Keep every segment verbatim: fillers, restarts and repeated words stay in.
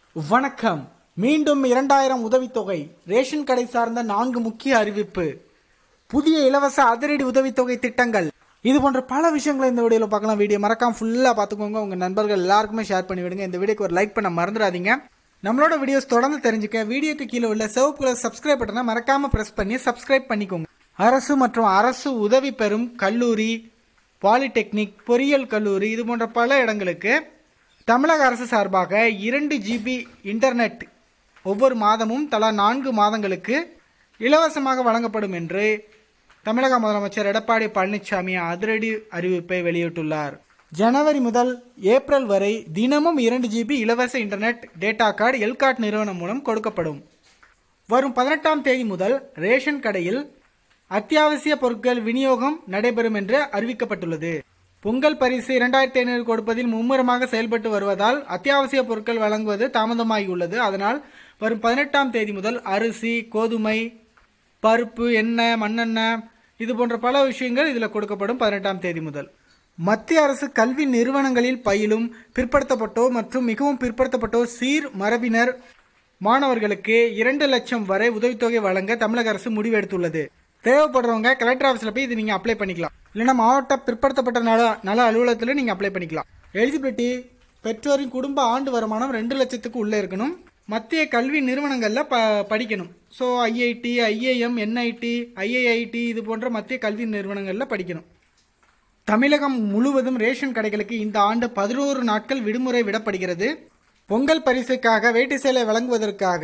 வணக்கம். மீண்டும் இரண்டாயிரம் உதவித்தொகை. ரேஷன் கடை சார்ந்த நான்கு முக்கிய அறிவிப்பு, புதிய இலவச அதிரடி உதவித்தொகை திட்டங்கள், இது போன்ற பல விஷயங்களை இந்த வீடியோவில் பார்க்கலாம். வீடியோ மறக்காம ஃபுல்லாக பார்த்துக்கோங்க. உங்கள் நண்பர்கள் எல்லாருக்குமே ஷேர் பண்ணி விடுங்க. இந்த வீடியோக்கு ஒரு லைக் பண்ண மறந்துடாதீங்க. நம்மளோட வீடியோஸ் தொடர்ந்து தெரிஞ்சுக்க வீடியோக்கு கீழே உள்ள சிவப்பு கலர் சப்ஸ்கிரைப் பட்டனை மறக்காம பிரஸ் பண்ணி சப்ஸ்கிரைப் பண்ணிக்கோங்க. அரசு மற்றும் அரசு உதவி பெறும் கல்லூரி, பாலிடெக்னிக், பொறியியல் கல்லூரி, இது போன்ற பல இடங்களுக்கு தமிழக அரசு சார்பாக இரண்டு ஜிபி இன்டர்நெட் ஒவ்வொரு மாதமும் தலா நான்கு மாதங்களுக்கு இலவசமாக வழங்கப்படும் என்று தமிழக முதலமைச்சர் எடப்பாடி பழனிசாமி அதிரடி அறிவிப்பை வெளியிட்டுள்ளார். ஜனவரி முதல் ஏப்ரல் வரை தினமும் இரண்டு ஜிபி இலவச இன்டர்நெட் டேட்டா கார்டு எல்காட் நிறுவனம் மூலம் கொடுக்கப்படும். வரும் பதினெட்டாம் தேதி முதல் ரேஷன் கடையில் அத்தியாவசிய பொருட்கள் விநியோகம் நடைபெறும் என்று அறிவிக்கப்பட்டுள்ளது. பொங்கல் பரிசு இரண்டாயிரத்தி ஐநூறு கொடுப்பதில் மும்முரமாக செயல்பட்டு வருவதால் அத்தியாவசிய பொருட்கள் வழங்குவது தாமதமாகியுள்ளது. அதனால் வரும் பதினெட்டாம் தேதி முதல் அரிசி, கோதுமை, பருப்பு, எண்ணெய், மண்ணெண்ணெய், இது போன்ற பல விஷயங்கள் இதில் கொடுக்கப்படும். பதினெட்டாம் தேதி முதல் மத்திய அரசு கல்வி நிறுவனங்களில் பயிலும் பிற்படுத்தப்பட்டோர் மற்றும் மிகவும் பிற்படுத்தப்பட்டோர் சீர் மரபினர் மாணவர்களுக்கு இரண்டு லட்சம் வரை உதவித்தொகை வழங்க தமிழக அரசு முடிவெடுத்துள்ளது. தேவைப்படுறவங்க கலெக்டர் ஆஃபீஸில் போய் இது நீங்கள் அப்ளை பண்ணிக்கலாம். இல்லைன்னா மாவட்ட பிற்படுத்தப்பட்ட நல நல அலுவலகத்தில் நீங்கள் அப்ளை பண்ணிக்கலாம். எலிஜிபிலிட்டி, பெற்றோரின் குடும்ப ஆண்டு வருமானம் ரெண்டு லட்சத்துக்கு உள்ளே இருக்கணும். மத்திய கல்வி நிறுவனங்களில் ப படிக்கணும். So IIT, IIM, NIT, IAIT, இது போன்ற மத்திய கல்வி நிறுவனங்களில் படிக்கணும். தமிழகம் முழுவதும் ரேஷன் கடைகளுக்கு இந்த ஆண்டு பதினோரு நாட்கள் விடுமுறை விடப்படுகிறது. பொங்கல் பரிசுக்காக வேட்டி சேலை வழங்குவதற்காக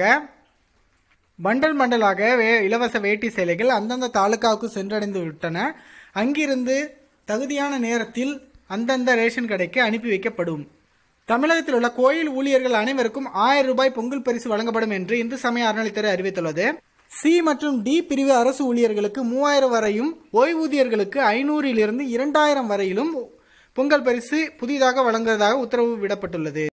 பண்டல் பண்டலாக வே இலவச வேட்டி சேலைகள் அந்தந்த தாலுக்காவுக்கு சென்றடைந்து விட்டன. அங்கிருந்து தகுதியான நேரத்தில் அந்தந்த ரேஷன் கடைக்கு அனுப்பி வைக்கப்படும். தமிழகத்தில் உள்ள கோயில் ஊழியர்கள் அனைவருக்கும் ஆயிரம் ரூபாய் பொங்கல் பரிசு வழங்கப்படும் என்று இந்து சமய அறநிலையத்துறை அறிவித்துள்ளது. சி மற்றும் டி பிரிவு அரசு ஊழியர்களுக்கு மூவாயிரம் வரையும், ஓய்வூதியர்களுக்கு ஐநூறிலிருந்து இரண்டாயிரம் வரையிலும் பொங்கல் பரிசு புதிதாக வழங்குவதாக உத்தரவு விடப்பட்டுள்ளது.